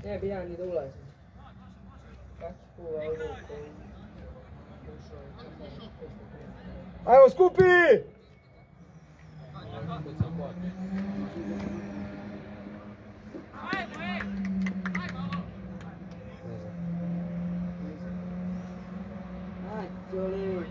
Ne bi ja ni da ulazim. Kako kuva ovo koji... Ajmo, skupi! Joli.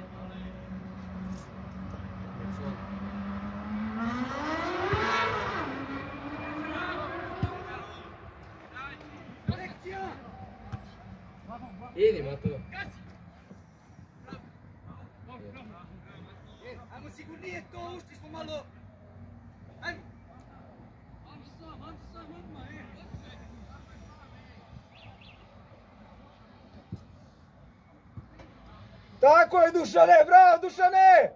Idi, Mato. Ajmo sigurnije to, ušli smo malo. Ajmo. Tako je, Dušane, bravo, Dušane!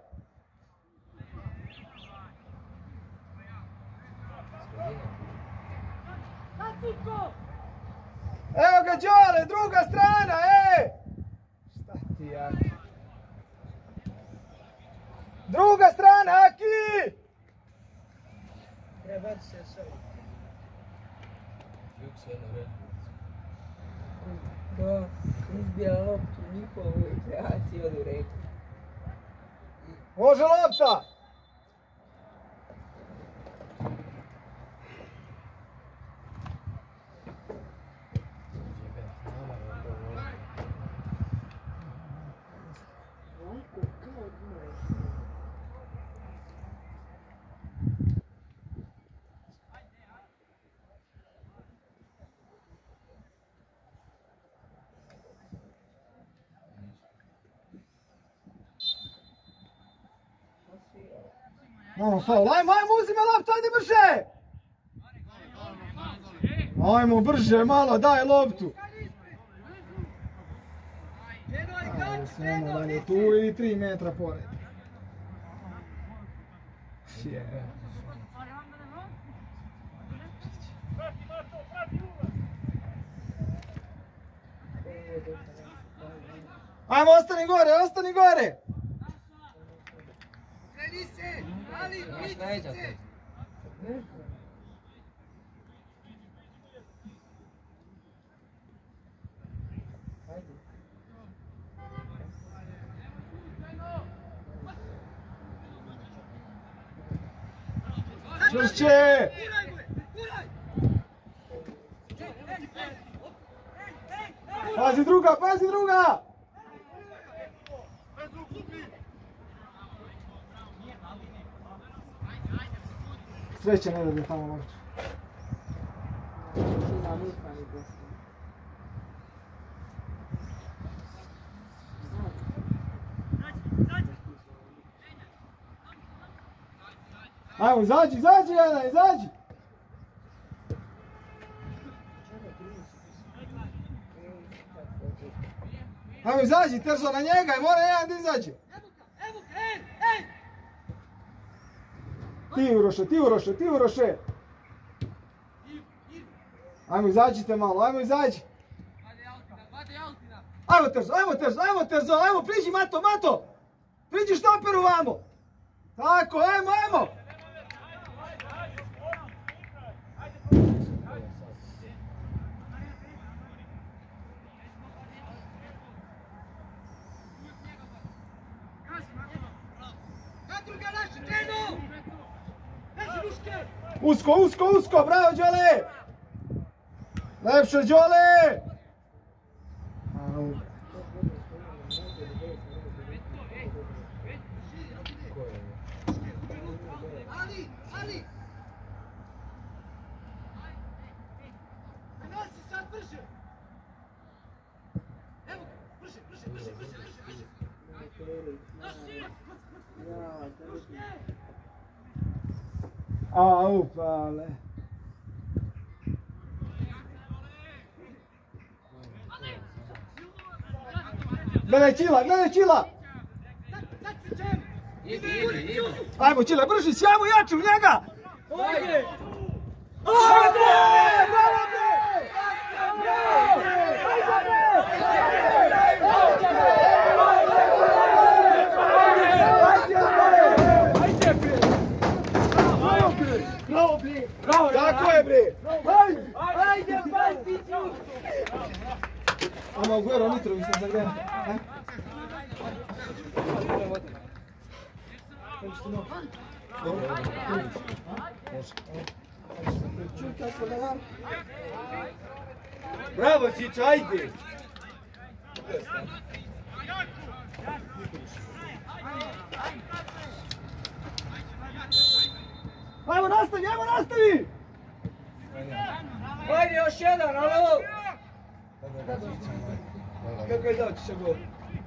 Evo ga, Đole, druga strana, Šta ti, Aki? Druga strana, Aki! Treba se sve. Juk se na redu. Da, izbija loptu njihovu kreaciju od u reku. Može lopta! Ajmo, faul, ajmo, uzima loptu, ajde brže! Ajmo brže, malo, daj loptu! Ajde, samo dalje, tu i 3 metra pored. Ajmo, ostani gore, ostani gore! Imaš najđa te. Čvršće! Pazi druga, pazi druga! Sreće ne dobije tamo loptu. Ajmo, izađi, Jana, izađi! Ajmo, izađi, Terzo na njega i mora jedan da izađe. Ti Uroše! Ajmo, izađite malo, ajmo, izađi! Ajmo, Terzo, ajmo, priđi, Mato! Priđi štoperu vamo! Tako, ajmo! Usko, bravo Đole! Lepše Đole! Ali! Nosi sad brže! Evo, brže! Nosi! Upale. Gledaj Čila! Idi. Ajmo Čile, brži, sjajmo jače u njega! Ajde! Bravo, tako je bre! Ajde, Bajtiću! Ama Aguero Mitrović ne zagreva. Bravo, Čić, ajde! Ajmo nastavi, ajmo nastavi! Ajde, još jedan, alo! Kako je dao Čića gol?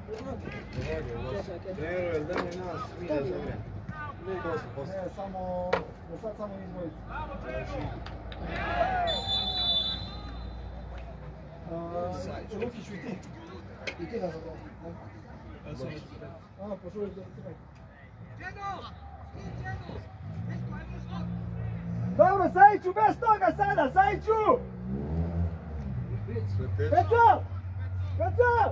Trener, jel da mi nas smije za mene? Ne, samo, do sad samo izbojica. Lukiću i ti. I ti nazad. Pošuviš da ti nekako. Dobro, Sajiću, bez toga sada, Sajiću! Peco! Peco!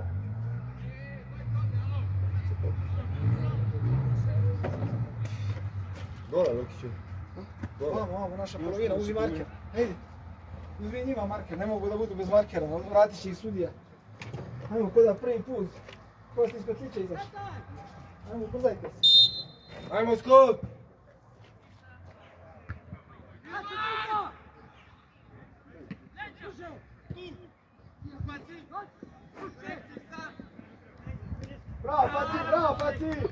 Dole, Lukiću. Vamo, naša polovina, uzi marker. Ejde. Uzmi njima marker, ne mogu da budu bez markera, vratit će ih sudija. Ajmo, ko da prvi put. Ko ste ispred lića izašli. Ajmo, ubrzajte se. Ajmo, skok! Bravo, Paci, bravo, Paci!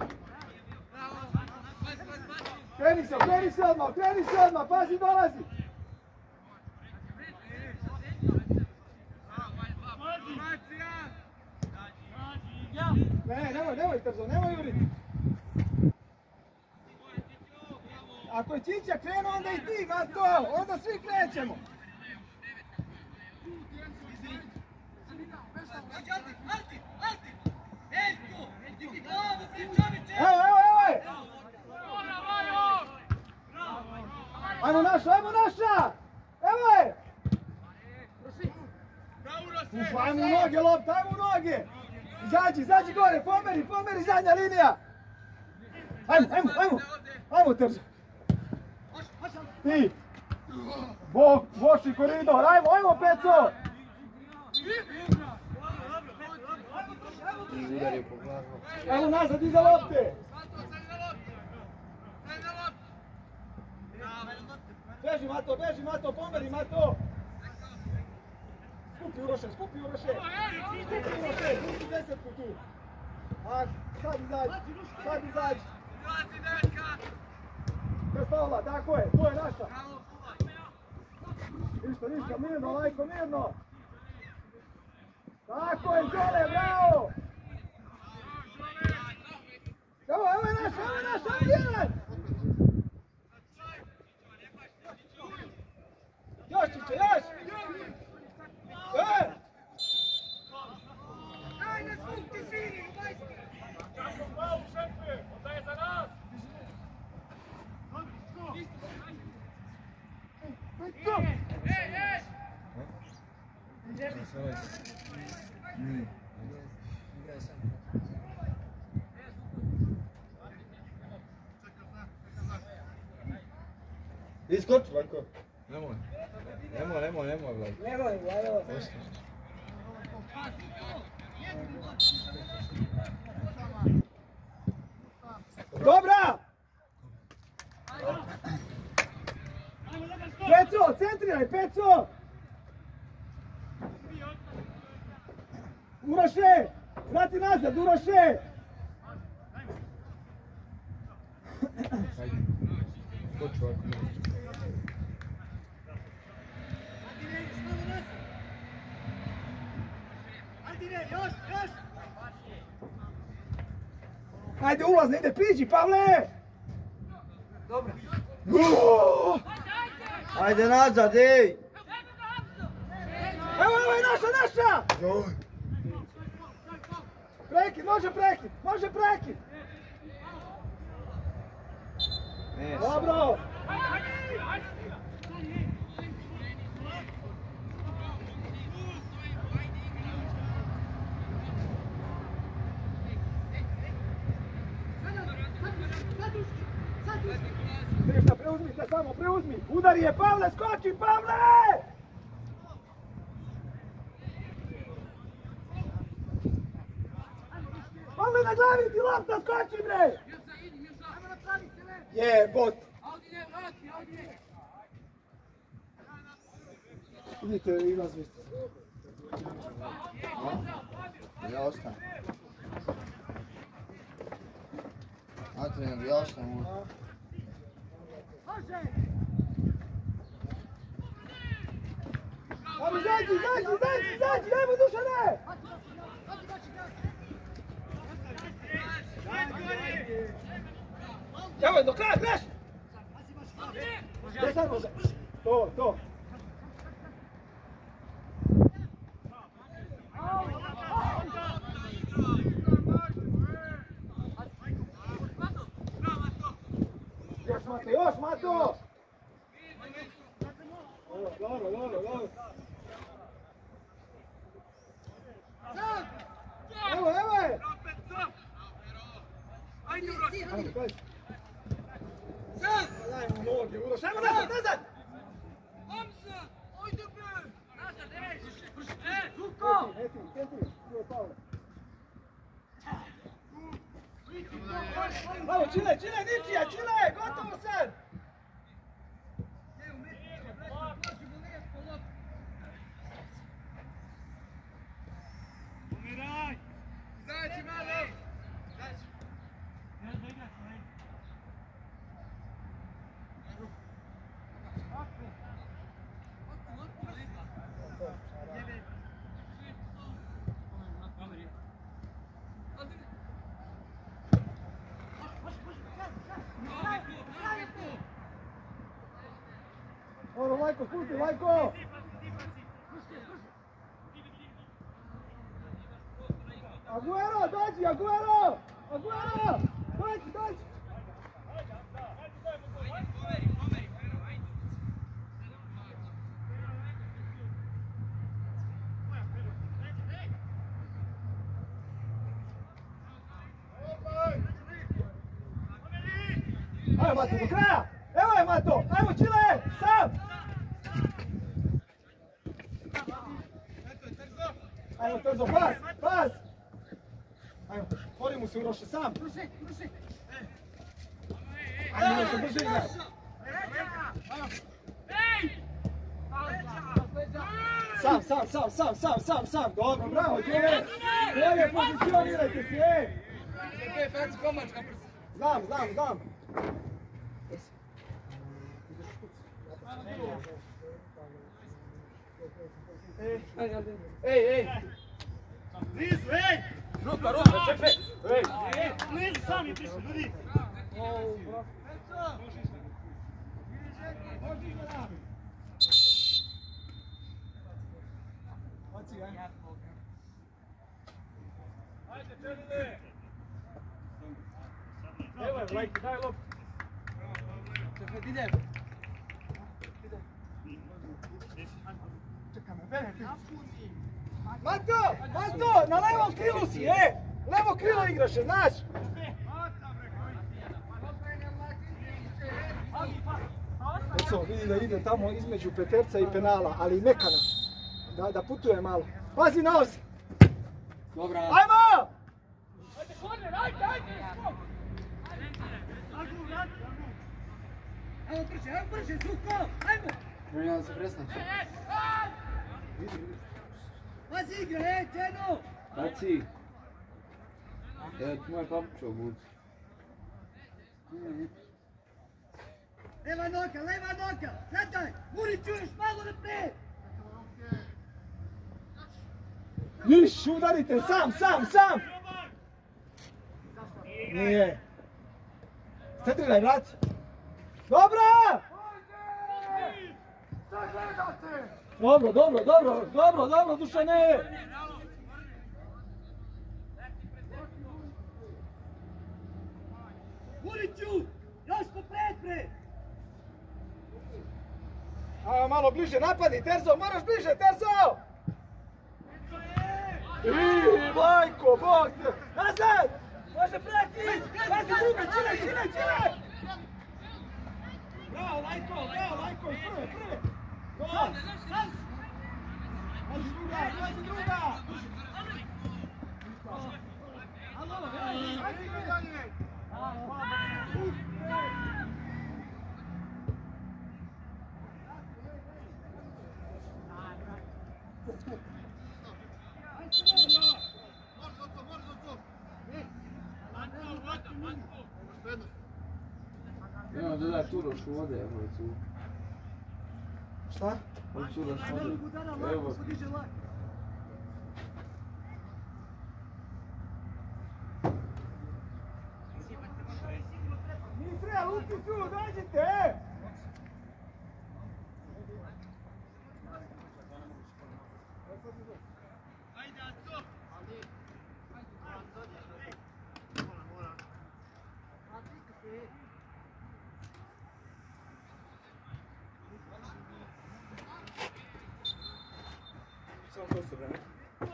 Kreni se odmah, pazi, dolazi! Ne, nemoj Trzo, nemoj juriti! Ako je Čića krenuo, onda i ti, Mato! Onda svi krećemo! Evo! Ajmo naša! Evo je! Ajmo u noge, lopta, ajmo u noge! Izađi gore, pomeri, zadnja linija! Ajmo Trzo! Ti! Boši koridor, ajmo Peco! Udar je po glavu. Evo nazad iza lopte! Beži Mato, pomeri Mato! Skupi Uroše! Skupi desetku tu! A, sad izađi! Bez faula, tako je, to je naša! Ništa, mirno, Lajko, mirno! Tako je, Đole, bravo! Evo je naš, jedan! Još Čiće, još! Daj nas zvuk ti sviri, ubajski! Onda je za nas! Iskoči, Lajko. Nemoj, Vlad. Nemoj, Vlado! Dobra! Peco, centriraj, Peco! Uroše! Vrati nazad, Uroše! Skoči ovako. Ajde, ulazne, ide, priđi, Pavle! Dobro. Ajde nazad, ej! Evo je naša! Prekid, može prekid! Dobro! Ništa, preuzmite samo, preuzmi! Udari je, Pavle, skoči, Pavle! na glavi ti lopta, skoči bre! Jebot! Idite i nas vi ste. Ja ostajem. Antrenir, ja ostajem. Ajmo, izađi, ajmo Dušane! Evo, do kraja, greš! Gdje sad može? To. Još Mato! Dobro. Evo je! Ajde, dajmo noge, Uroš, ajmo nazad! Evo, Čile, Ničija, gotovo sad! Dobro, Lajko, spusti, Lajko! Aguero, dođi, Aguero! Dođi! Ajmo, Mato, do kraja! Evo je, Mato! Ajmo, Čile! Sam! Ajmo, Trzo, pas! Ajmo, bori mu se Uroše, sam! Ajmo, Uroše, brže igraj! Sam! Dobro, bravo, Đure! Bolje pozicionirajte se! Znam! Ej! Blizu, ej! Ruka, čekaj! Ej! Blizu sami prišli, ljudi! Ajde, Čelile! Evo je, Lajki, daj lop! Čekaj, idem! Čekaj me, bene ti! Mato! Na levom krilu si, Levo krilo igraše, znaš? Eco, vidi da ide tamo između peterca i penala, ali mekana. Da putuje malo. Pazi na os! Dobra. Ajmo! Ajmo brže, Zuko! Ajmo! Moram se presnaći. Pazi igre, Čeno! Baci. Evo ti moj papučo obuci. Leva noga! Gledaj! Muriću još malo naprijed! Viš, udarite, sam! Nije. Centriraj, vrati. Dobra! Dobro, Dušane! Muriću! Još popred, bre! A malo bliže napadni, Terzo, moraš bliže, Terzo! Lajko, bog te! Nazad! Može prati! Pazi druga, čile! Bravo, Lajko, prve! Pazi druga! Evo da daj Uroš vode, evo je tu. Šta? Hoću Uroš vode. Evo. Mitre, lupi tu, dođite! Samo to se brane.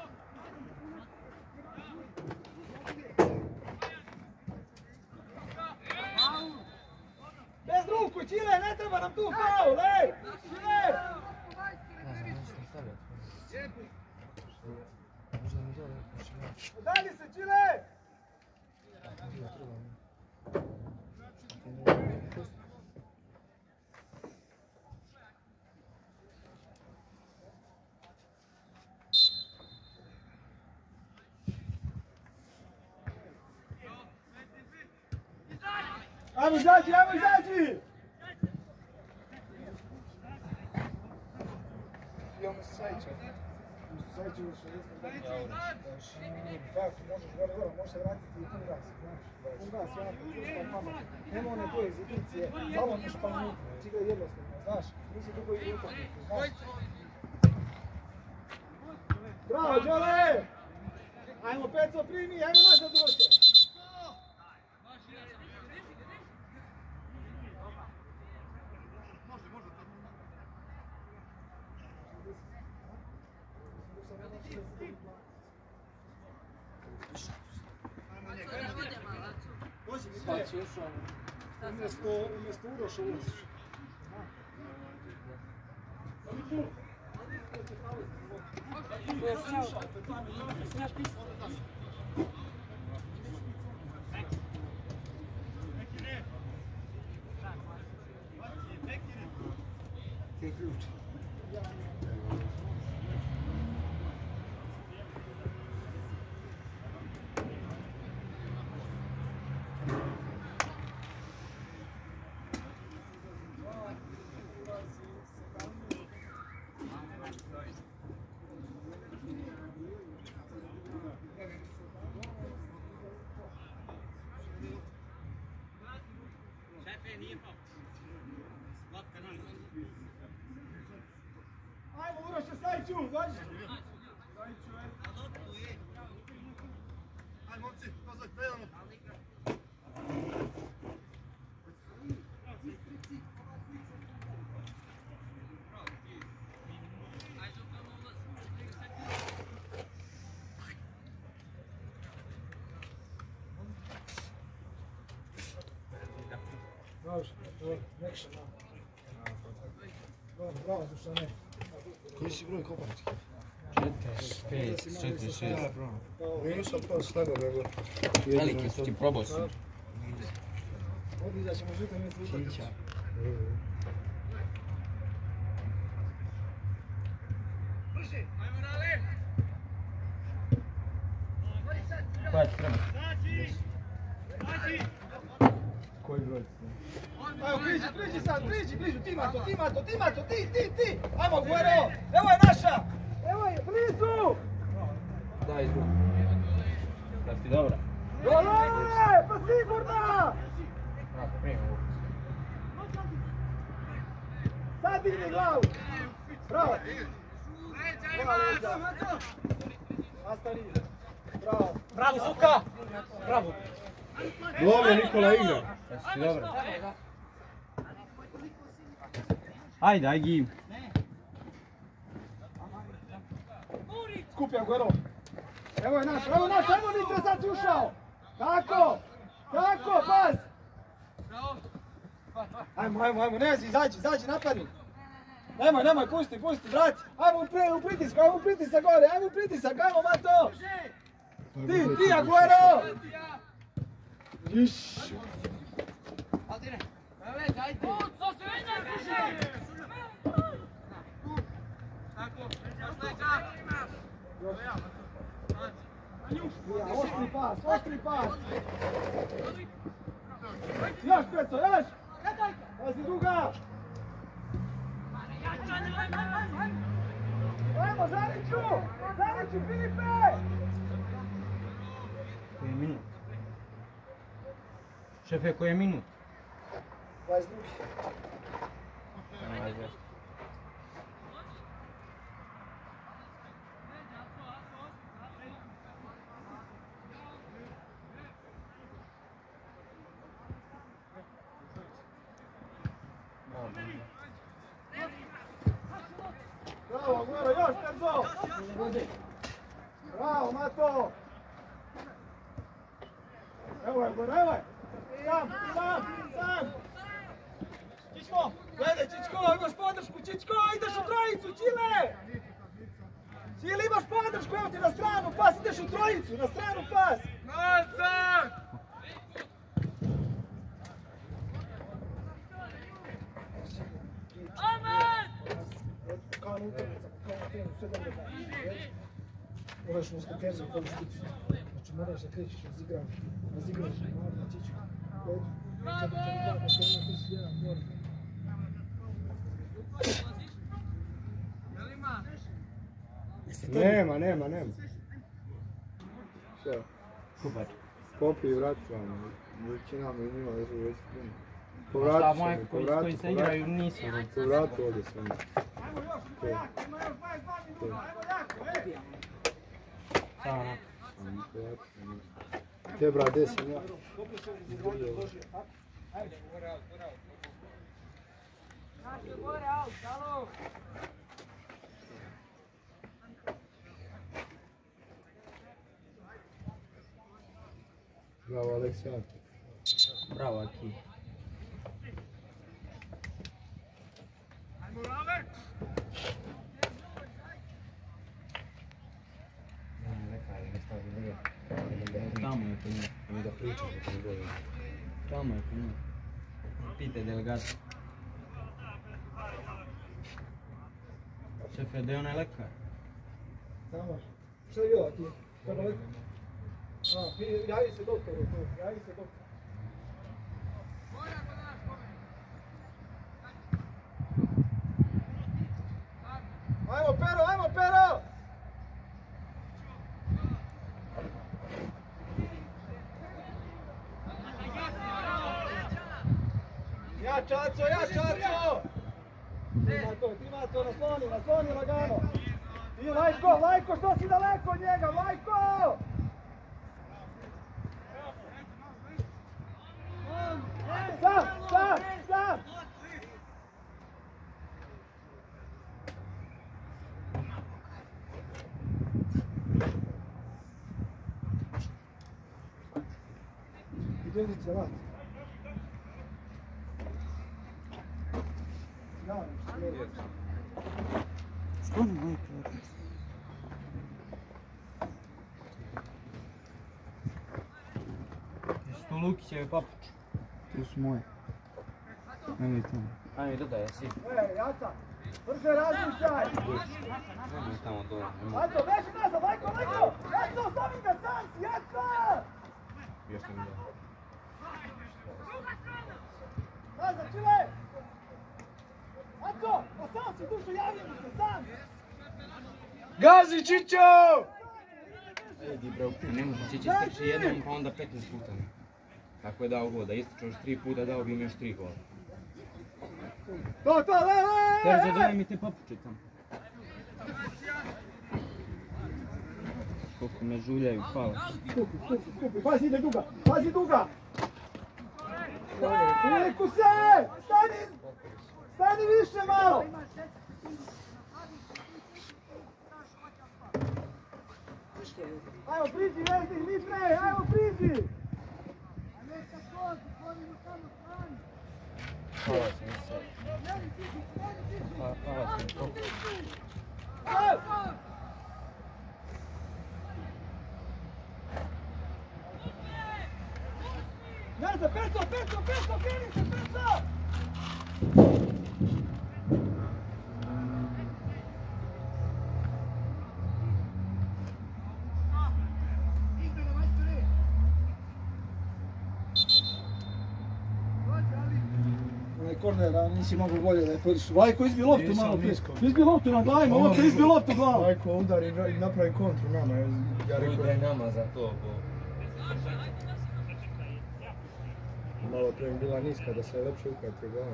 Bez ruku, Čile, ne treba nam tu faul, ej! Čile! Udalji se, Čile! Ajmo izađi, ajmo izađi! Imamo Sajča. Sajča u 60. Tako, možeš gore, možeš se vratiti i pun gas. Pun gas, jako, mama. Nema one koje zidicije, samo ne španju, čiga jednostavno, znaš. Nisi dugo i utakmicu, znaš. Bravo, Đole! Ajmo, Peco, primi, ajmo nazad uroče! Umjesto Uroša ulaziš. Ti ključ. Ajmo Uroše, Sajču, dođi! Ajde momci, pozvaj, predamo! Dobro, nekša malo. Bravo, Dušane. Koji si broj kopački? 4-6. Nisam to stavio, nego... Veliki su ti, probao sam. Odliđat ćemo žuto mjesto utakmicu. Koja ti treba? Koji broj? Evo, priđi sad, bližu, ti Mato, ti! Ajmo, Guero, evo je naša! Evo je, blizu! Daj zvuk. Da ti dobra. Dole, pa sigurno! Sad digni glavu! Bravo! Nastavi! Bravo! Bravo, Suka! Bravo! Dobro, Nikola igra. Jesi dobra? Ajde, aj gim. Skupja Guero! Evo je naš, evo Nitro, sad si ušao! Tako! Paz! Ajmo, ne izađi, napadni! Nemoj, pusti, vrati! Ajmo u pritisak gore, ajmo Mato! Ti, Aguero! Iš! Ostri pas! Još, Peco, još! Pazi druga! Ajmo, Zaniću! Zaniću, Filipe! Koji je minut? Šefe, koji je minut? 22. Bravo, Aguero, još, Terzo! Bravo, Mato! Evo je, Aguero, evo je! Sam! Čičko, gledaj, Čičko, imaš podršku, Čičko, ideš u trojicu, Čile! Čile, imaš podršku, evo ti na stranu, pas, ideš u trojicu, na stranu, pas! Nosa! Kao na utakmica, kao na temu, sve dobro da. Moraš na stokerzu koju šticu. Znači moraš da krećeš, razigraš, na Čičku. Nema. Sve. Kupač. Popi i vrati vam. Većina mi nima da su već puno. Šta Povrati moje se mi, koji se igraju nisu. povrati ovdje sve mi. Samo na. Te bra, gdje sam ja? Bravo, Aleksandar. Bravo, Aki. Tamo je penal. Mi da pričamo, to ne govorim. Tamo je penal. Pitaj delegata. Šefe, da je onaj lekar? Samo. Šta je bilo ti? Kako lekar? Javi se doktoru, javi se doktoru. Ajmo Pero! Ja Čaco! Ti Mato, nasloni lagano! I Lajko, što si daleko od njega, Lajko! Sam! Idem se lat. Skloni moj klub. Jesu to Lukićeve papuče? Tu su moje. Nemoj tamo. Ajme, dodaj, jesi. Jaca, brže razmišljaj! Nemoj tamo dole. Jaco, veži nazad, Lajko! Jaco, stavi ga sam si, Jaca! Još sam dole. Nazad, Čile! Jaco, pa sam si dušo, javio mi se, sam! Gazi, Čičo! Edi bre, ne može Čići strči jednom, pa onda 15 puta. Kako je dao gol, da ističe još 3 puta, dao bi im još 3 gola. To, Terzo, daj mi te papuče tamo. Koliko me žuljaju, hvala. Skupi, pazi, ide duga, pazi duga! Priliku se! Stani više malo! Ajmo, priđi, Veznik, Mitre, ajmo, priđi! Hvala ti mi se. Hvala ti mi se. se, Peco, kreni se, Peco! Onaj korner, a nisi mogu bolje da je podišu. Vlajko, izbi loptu malo prije. Izbi loptu na glavu, ovako izbi loptu glavu. Vlajko udari i napravi kontru nama. Ja rekao, Udaj nama za to. malo prije bila niska da se lepše ukratio glavom.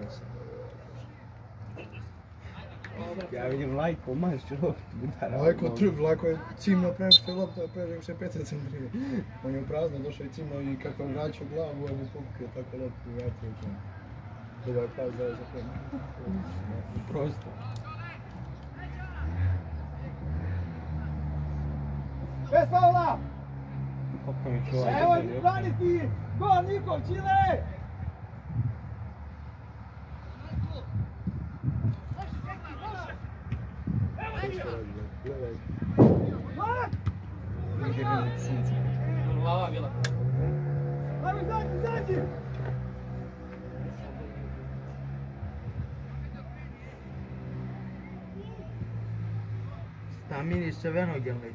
Ja vidim Vlajko, mašću loptu udara. Vlajko je cimno prešao loptu, prešao se 5 centrije. On je u prazno došao i cimno i kako je vraćao glavu, on je pokrio tako loptu i vratio u čemu. Dobar pas da je za prema. Prosto. Bez faula! Kako mi čuvaj. Evo braniti! Gol Nikol, Čile! Glava bila. Ajmo, izađi! Staminiš crvenog je li?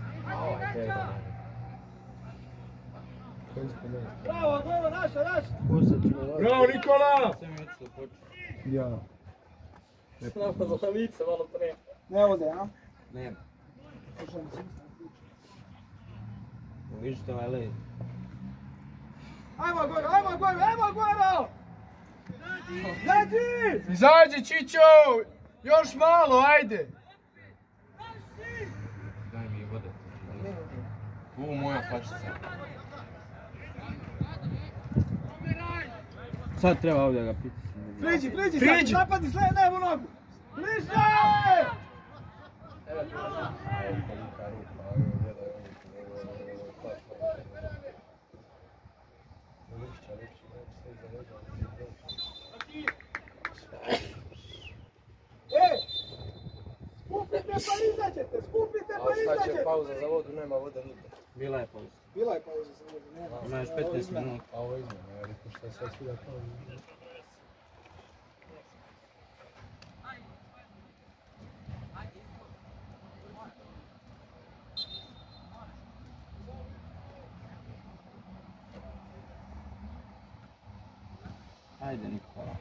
Bravo, bravo, naša! Bravo Nikola! Ja. Znamo za lice malo pre. Ne ode, a? Ne. Vidite ovaj led. Ajmo Goro! Izađi! Izađi Čićo! Još malo, ajde! Daj mi vode. Ovo moja flašica. Sad treba ovdje ga piti. Priđi! Napadi sve, levu nogu! Bliže! Skupite pa izađete! Šta će pauza za vodu, nema vode nigde. Bila je pauza. Bila je pauza za vodu, nema. Ima još 15 minuta. A ovo izmjena, ja rekao šta je sad svuda kao... Ajde Nikola.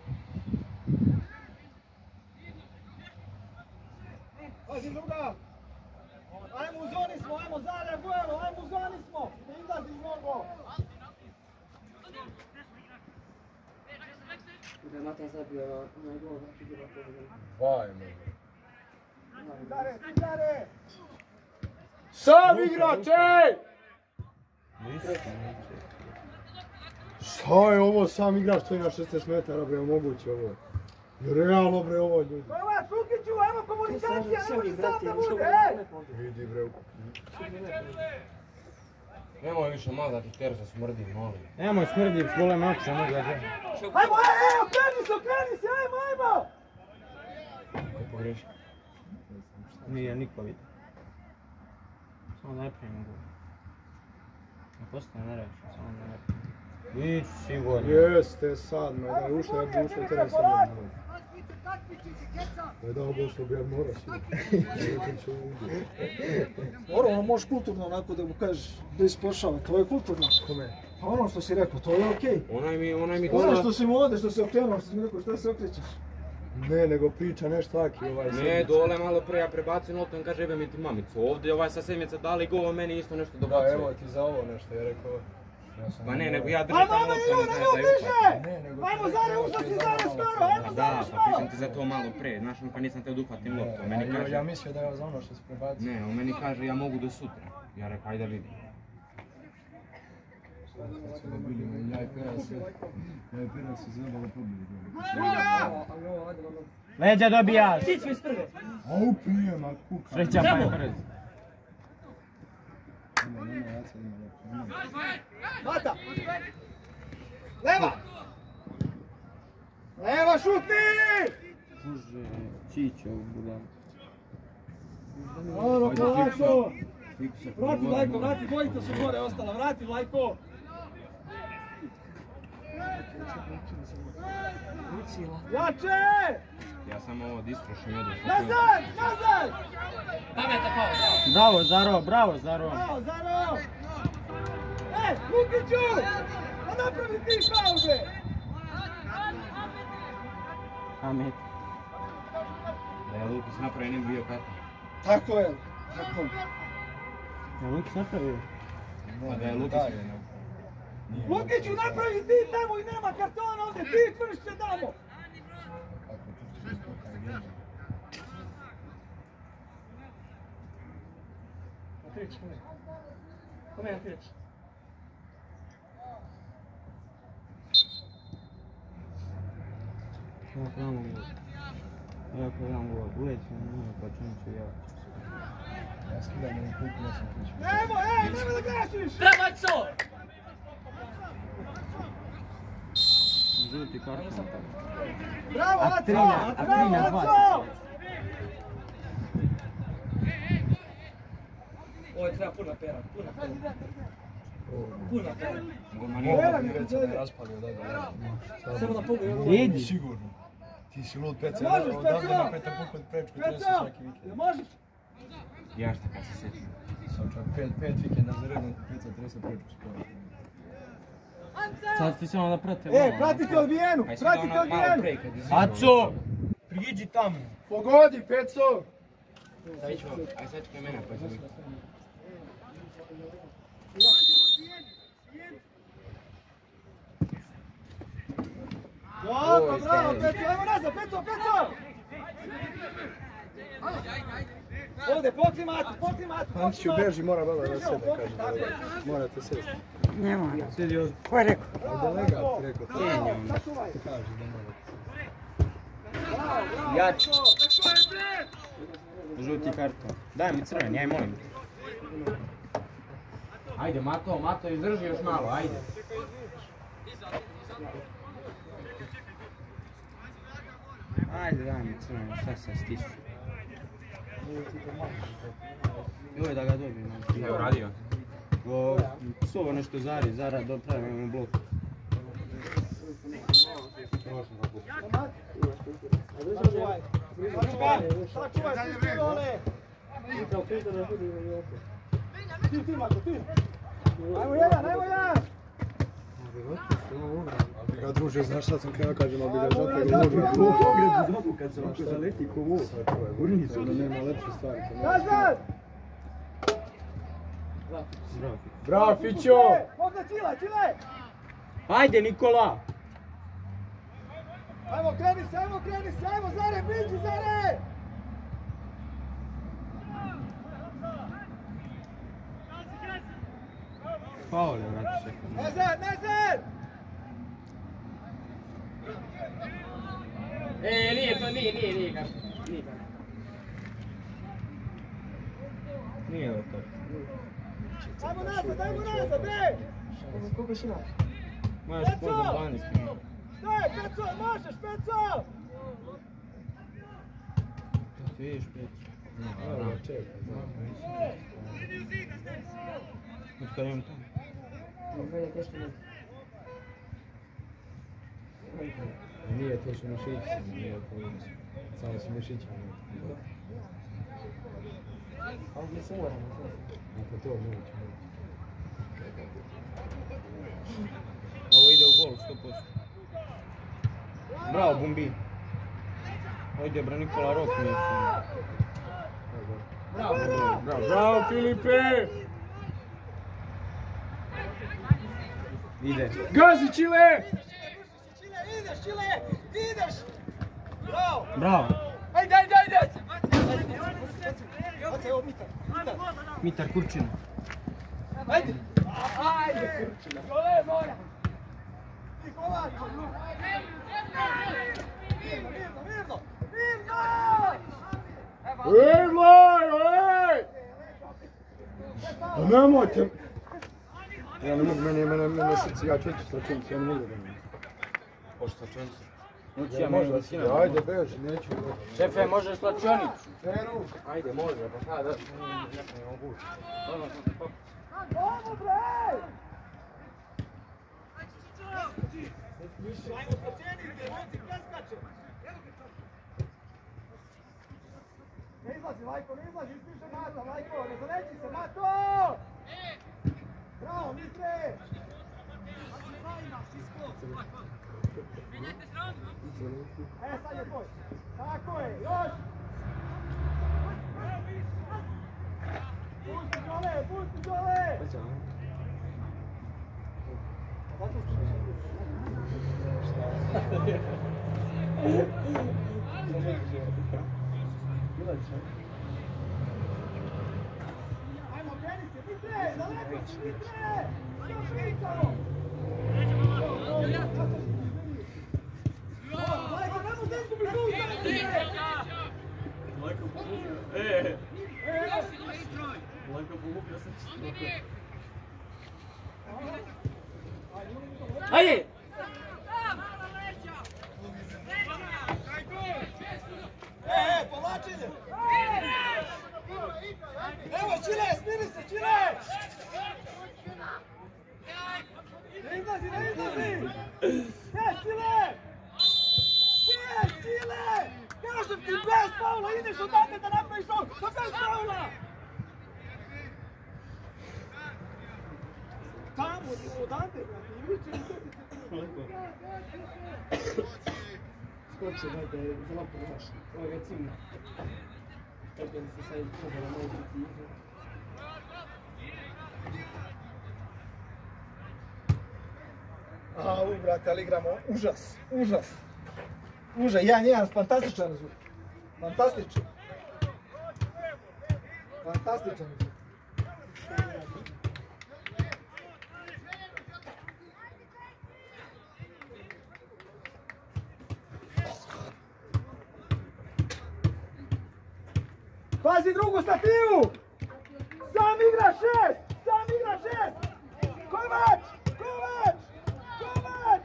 Pazi druga! Ajmo u zoni smo, ajmo zareagujemo, ajmo u zoni smo! Ne izlazi mnogo! Renata zabio onaj gol, znači bila pobjeda. Vajme. Cigare! Sam igrače! Šta je ovo, sam igrač stoji na 16 metara, bre, moguće ovo. Realno, bre, ovo ljudi. Kovač, Lukiću, ajmo komunikacija, ne može sam da bude, Vidi, bre, Nemoj više mazati terza smrdi, molim. Nemoj smrdim, s golem oči, ne gledaj. Ajmo, okreni se, ajmo! Ko pogreši? Nije niko vidio. Samo da ne primim gol. Ne postane, ne reći, samo da ne primim. Vić, sigurno. Jeste sad, me da je ušlo, ja bi ušlo, treba sam jedno. Da ovo što bi ja morao Ono, možeš kulturno onako da mu kažeš da ispošava, to je kulturno. Kome? Pa ono što si rekao, to je okej. Onaj mi Ono što si mu ovdje, što si okrenuo, što si mi rekao, šta se okrećeš? Ne, nego priča nešto taki ovaj Ne, dole malo pre ja prebacim loptu, on kaže jebe mi ti mamicu. Ovdje ovaj sa sedmica dali gol, meni isto nešto Da, dobacuje. evo ti za ovo nešto, ja rekao... Pa ne, nego ja držim tamo loptu, ne znaš da je upatim. Ajmo, Zare, ušla si, Zare, skoro, ajmo, Da, Zare, pa malo! pitam ti za to malo pre, znaš, pa nisam teo da uhvatim loptu. On meni Ja kaže, mislio da je za ono što se prebacio. ne, on meni kaže ja mogu do sutra. Ja rekao, ajde vidim. Ja i Pera se zabalo pobjedi. Leđa dobijaš! Cicu iz prve. A upijem, a kuka. Sreća pa je brz. Mata! Leva! Leva, šutni! Bože, Čićo, budem. Ono, polako! Vrati, Vlajko, vrati, dvojica su gore ostala, vrati, Vlajko! Jače! Ja samo ovo distrošim i odu. Nazad! Nazad! Bravo Zaro, bravo Zaro. Bravo, Zaro! Lukiću! Pa napravi ti faul, be! Amet. Da je Lukić napravio, ne bi bio kata. Tako je, tako. Je Lukić napravio? Pa da je Lukić bio. Lukiću, napravi ti tamo i nema kartona ovdje, ti čvršće damo! Kome je Antić? Jako jedan gol, ulećem, nije pa čemu ću ja. Ja skidam ovu kuku, ja sam pričao. Nemoj da grašiš! Žuti karton. Bravo, Aco! Atrina, Bravo, Atrina, Aco! Ovo je treba puna pera, puna pera. Puna pera. Pera mi Već se ne raspalio, da. Samo da pogledaj. Vidi. Sigurno. Ti si lud, Pece, Možeš, odavde Peco! na peta pukot prečku, treba se svaki vikend. Možeš? Ja šta kad se sjećam. Sam čak 5 vikenda za redno, Peca treba se prečku sporo. Sad ti samo da prate. Pratite odbijenu! Aj Pratite sad malo odbijenu! prej kad je zimno. Aco! Priđi tamo. Pogodi, Peco! Aj sad ću mene pa ću biti. Dobro, bravo, Peco! Evo nazad, Peco, Peco! Ovdje, pokri matu! Antiću beži, mora baba da sede, kaže da morate sesti. Ne mora. Sjedi ovdje. A delegat ti rekao, Cijenja onda. kaže da morate. Jač. Žuti karton. Daj mi crven, ja molim. Ajde, Mato, izdrži još malo, ajde. Ajde, daj mi crven, šta se stisnu. Joj, da ga dobijem. Šta je uradio? Sovo nešto Zara dopravimo blok. Sačuvaj, ti dole! Ti, Mato, ti! Ajmo jedan! Abi ga druže, znaš šta sam krenuo, kažem, abi ga zategao u ogredu kad se ovako zaleti ko ovo. Gurni se da nema lepše stvari. Nazad! Bravo, Fićo! Ovdje Čile! Ajde, Nikola! Ajmo, kreni se, ajmo, Zare, priđi, Zare! Faul je, vrati se. Nazad! Nije to, nije kako. Nije ovo to. Ajmo nazad, ej! Koliko si imaš? Možeš možda 12 minuta. Daj, Peco, možeš, Peco! Ti vidiš, Peco. Evo, čekaj, Od kada imam tamo? nije, to su mišići, nije to, samo su mišići. Ovdje se moramo. Ako to moguće. Ovo ide u gol, 100%. Bravo, Bumbi. Ajde, bra, Nikola, rok mi je su. Bravo, Filipe! Ide. Gazi, Čile! Ideš! Bravo! Bravo. Ajde! Oce, evo Mitar. Mitar Kurčina. Ajde, Kurčina. Gole, mora! Nikola! Mirno! Ej! A nemojte! Ja ne mogu, mene srce, ja ću ići s računicu, ja ne mogu da ne. Pošto slačonicu. Ja možda da sinem. Ajde, beži, neću. Šefe, možeš slačionicu? Ajde, može, pa šta da... Ne mogu. Ovo, bre! Ajmo pocijenite, moci preskače. Ne izlazi, Lajko, ne izlazi, ispiše Mata, Lajko, ne zareći se, Mato! Bravo, Mitre! Sad je tvoj. Tako je, još! Pusti Đole, pusti Đole! Ajmo, kreni se, Mitre! Zaleti se, Mitre! Što pričamo? Lajko, nemo da izgubi žuta! Lajko pomogio. Lajko pomogio sam čisto. Ajde! Povlačenje! Evo, Čile, smiri se, Čile! Ne izlazi, ne izlazi! Gdje, Čile? Gdje, Čile? Kažem ti, bez faula, ideš odande da napraviš ovo, to bez faula! Tamo, odande, brate, i viće i sve. Skoči, dajte, za loptu imaš. Ovo je cimno. Kako da se sad izgleda, mogu biti igra. Au, brate, ali igramo užas, užas. Užas, 1-1, fantastičan rezultat. Fantastičan. Fantastičan rezultat. Pazi drugu stativu! Sam igra 6! Sam igra 6! Kovač! Kovač! Kovač!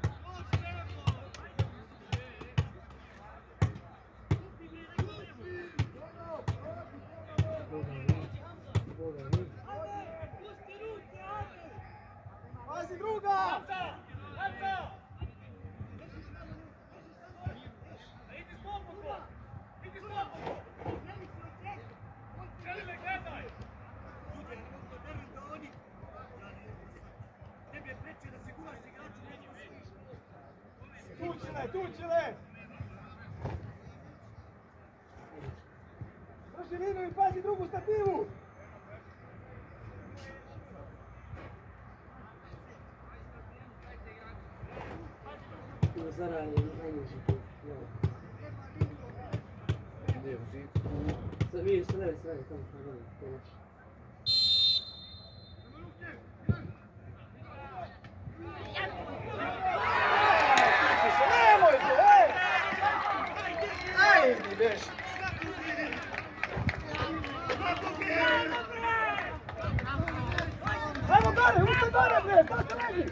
Pazi druga! Tučile! Vrši linu i pazi drugu stativu! Zaranje, najniži tu. Gdje, u žicu? Vidiš, sredi, tamo. Ajde, beš! Ajmo gore, ustaj gore, bre, šta se radi?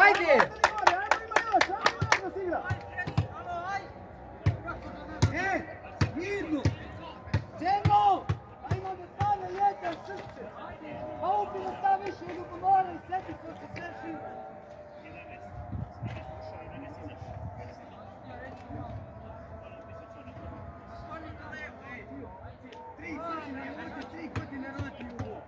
Ajmo ima još da se igra. Mirno! Džemo! Ajmo da stane ljetan srce! Pa upi da staviš jednu pomora i sjeti se oko sve živo. Tri godine radi ovo.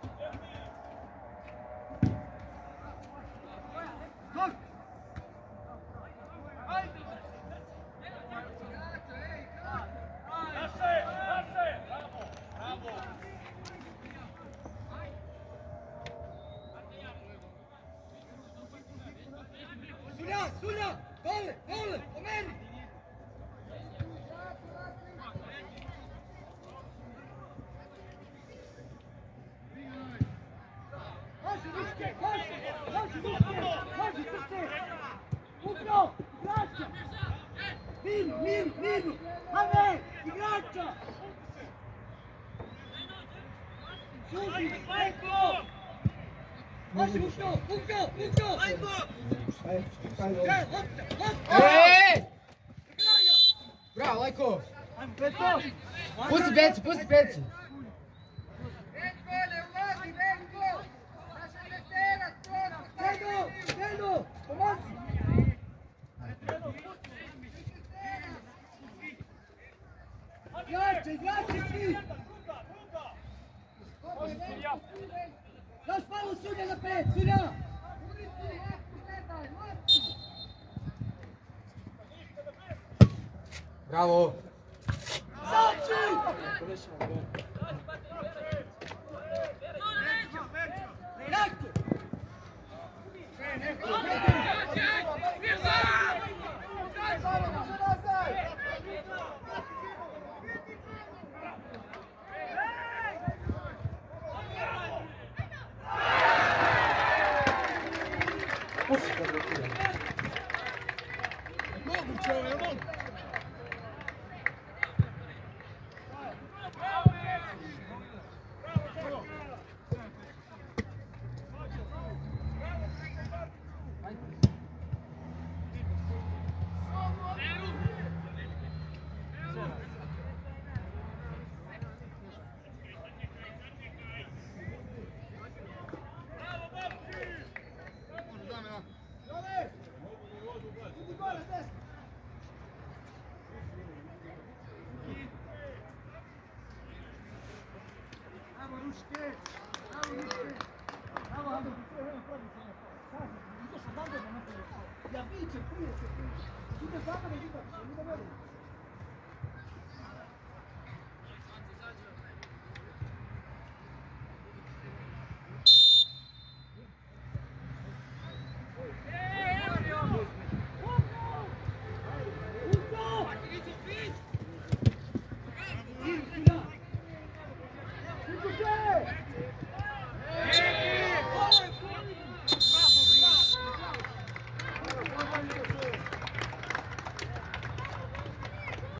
Sulja! Dole! Po meni! Maži ručke! Maži srce! Upravo! Igrača! Mirno! Hajde! Igrača! Suzi! Maži ukao! Ajmo! Bravo, Lajko! Ajmo, Peto! Pusti peci! Deno! Pomozi! Igrače svi! Daš malo Sulja na pet, Sulja! Bravo! Zači! Jako! Ja vičem, prije se. Ide zapada, ide.